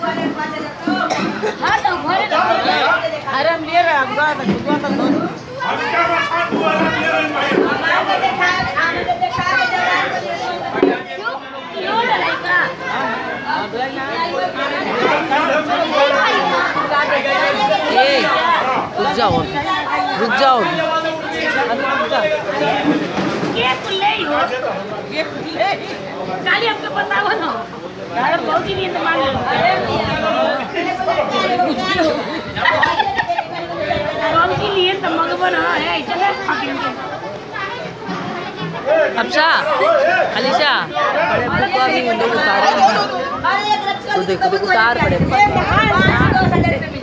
अरे मेरा हुआ तो दो रुक जाओ काली हमको बताओ ना यार बहुत ही नींद मांग कौन की लिए तो मगबन है चले अबशा अलीशा बड़े बुक अभी लोग उतारे तो देखो उतार पड़े